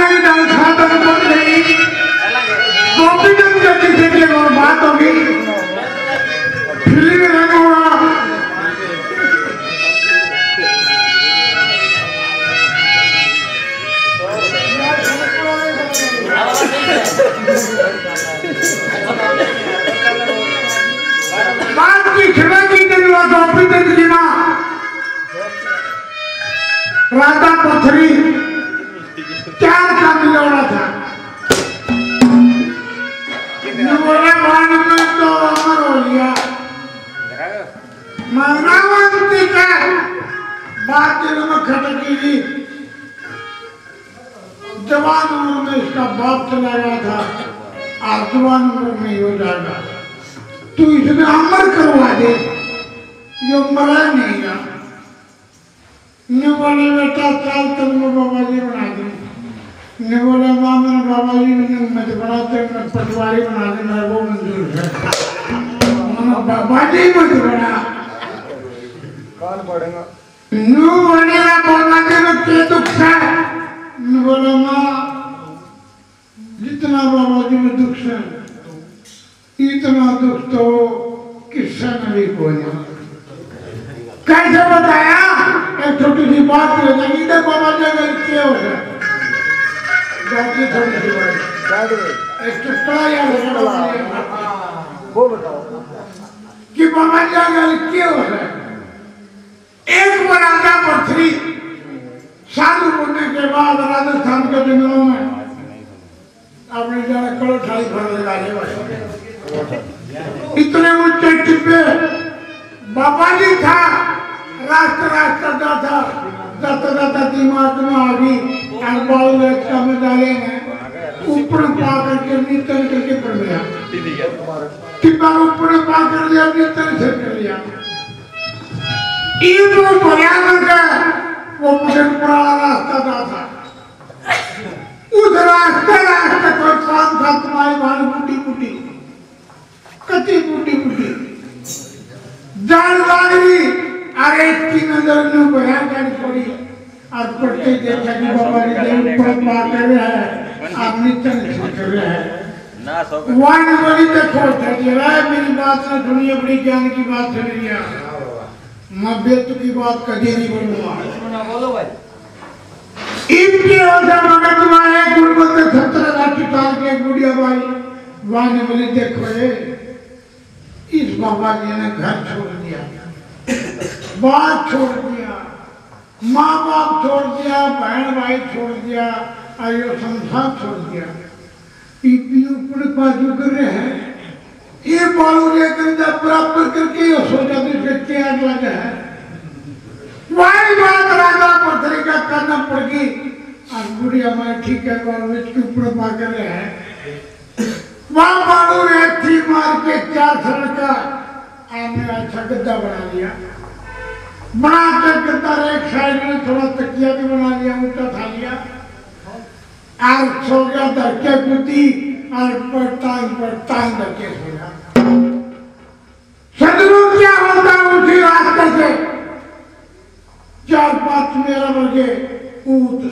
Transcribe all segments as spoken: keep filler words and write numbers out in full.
की दाल खाता तो पड़ गई कॉपी जब जल्दी से के और बात होगी फिल्म रंग हुआ बात की खबर की दिलवा कॉपी दिन की माँ राधा पथरी चार का मिलौड़ा था बोला भान में तो अमर हो लिया मनावंती का बात दिल में खटकी थी जवान उम्र में इसका बाप चला गया था और जवान उम्र में हो जाएगा तू इसमें अमर करवा दे ये मरा नहीं गया ने बोले बेटा चाल तुमको बाबा जी बना दे ने बोले माँ मेरे बाबा जी ने मत बनाते मैं पटवारी बना दे मेरे को मंजूर है बाबा जी मत बना कौन पढ़ेगा नू बनेगा बाबा जी में क्या दुख है ने बोले माँ जितना बाबा जी में दुख है इतना दुख तो किससे नहीं कोई कैसे बताया एक छोटी सी बात ले जाएगी इधर बाबा जी अगर क्या हो जाए जाती थोड़ी सी बात एक चुटकुला याद वो बताओ कि बाबा जी अगर क्या हो जाए एक बार राजा पथरी साधु बनने के बाद राजस्थान के जंगलों में अपनी जगह कड़ो ठाई भर लगा इतने ऊंचे टिप्पे बाबा जी था रास्ता रास्ता जाता जाता जाता दिमाग में आ गई बाल रास्ता में डाले ऊपर पा करके नीचे करके पड़ गया टिप्पा ऊपर पा कर लिया नीचे से कर लिया ईद वो बढ़िया करके वो मुझे पुराना रास्ता जाता उस रास्ते रास्ते कोई पांच सात माई भाई बुटी बुटी कति बुटी बुटी जान वाली अरे इसकी नजर में बया गाड़ी पड़ी और पढ़ते देखा कि बाबा जी देव ऊपर पा कर रहे हैं आप नीचे से कर रहे हैं वाइन बड़ी देखो जरा मेरी बात ना सुनिए बड़ी ज्ञान की बात सुन लिया मैं बेतु की बात कभी नहीं बोलूंगा बोलो भाई इनकी वजह मगज में एक गुरुमत सत्रह लाख साल के गुड़िया भाई वाइन बड़ी देखो इस बाबा जी ने घर छोड़ दिया बात छोड़ दिया माँ बाप छोड़ दिया बहन भाई छोड़ दिया और ये संसार छोड़ दिया ऊपर बाजू कर रहे हैं ये बालू लेकर जब बराबर करके ये सोचा तो इसके त्याग लगा है वही बात राजा पथरी का करना पड़ गई और बुढ़िया माँ ठीक है बालू के ऊपर पा कर रहे हैं वहाँ बालू ने थी मार के चार सड़का आपने अच्छा गद्दा बना लिया बना के गद्दा एक साइड में थोड़ा तकिया भी बना लिया ऊँचा था लिया और सो गया धक्के कुत्ती और पड़ताल पड़ताल धक्के सोया सदरू क्या होता उसी रास्ते से चार पांच मेरा वर्गे ऊत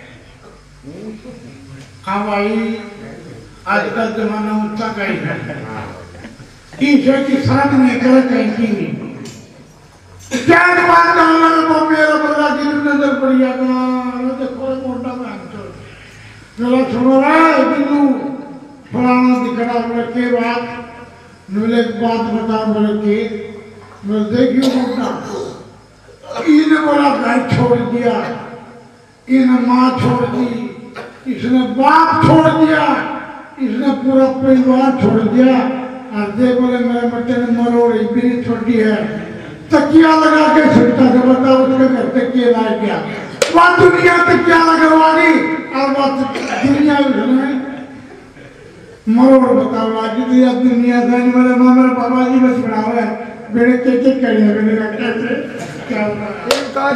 हाँ भाई आजकल जमाना ऊंचा का ही है ईश्वर की साथ में कर कहीं नहीं चार पांच वो मेरा बड़ा गिर नजर पड़ गया देखो मोटा में चलो सुनो रहा बिल्लू फलाना दिखना बोले के बात बोले बात बता बोले के बोले देखियो मोटा इन्हें बोला घर छोड़ दिया इन्हें माँ छोड़ दी इसने बाप छोड़ दिया इसने पूरा परिवार छोड़ दिया और दे बोले मेरे बेटे ने मरोड़ इतनी छोटी है तकिया लगा के सुनता था बता उसके घर तकिया ला गया वह दुनिया तकिया लगवा दी और वह दुनिया उसने मरोड़ बताओ आज तो दुनिया से मेरे माँ मेरे बाबा जी बस बना हुआ है मेरे चेचे करिए मेरे का कैसे क्या होगा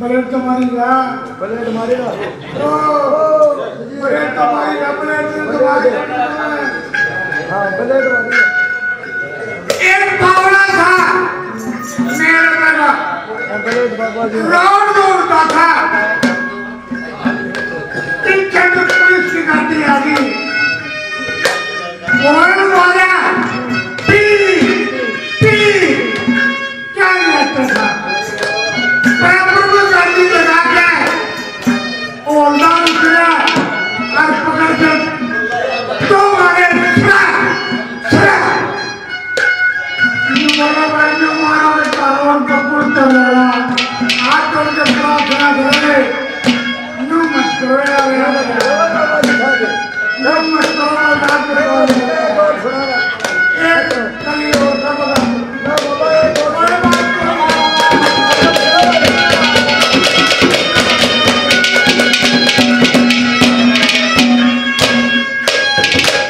ब्लेड तो मारेगा ब्लेड मारेगा ओ ब्लेड तो मारेगा ब्लेड तो मारेगा हाँ ब्लेड मारेगा एक पावड़ा था मेरे बेटा ब्लेड बाबा जी राउंड दौड़ता था पीछे से पुलिस की गाड़ी आ गई और बोला पी पी क्या रहता था पेपर में गाड़ी लगा के और दाम किया और पकड़ के दो मारे छड़ा छड़ा ये बोला भाई ने मारा के कारवां पकड़ कर रहा हाथ जोड़ के प्रार्थना करे नो मत करो यार नो मत करो हाथ जोड़ो एक कली और का बता ना बाबा एक और बात करो